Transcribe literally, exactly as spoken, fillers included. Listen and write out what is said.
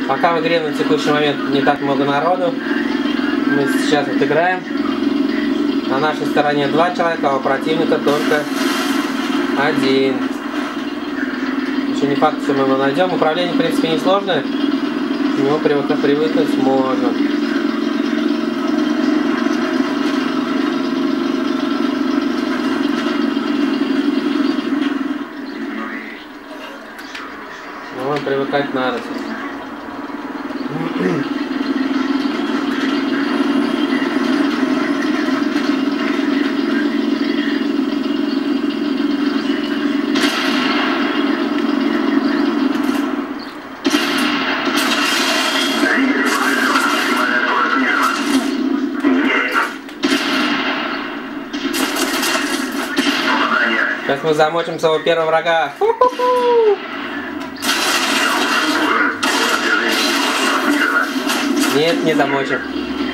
Пока в игре на текущий момент не так много народу, мы сейчас отыграем. На нашей стороне два человека, а у противника только один. Еще не факт, что мы его найдем. Управление, в принципе, несложное. К нему привыкнуть, привыкнуть можно. Ну, привыкать надо. Сейчас мы замочим своего первого врага. Ху-ху-ху! Нет, не замочим.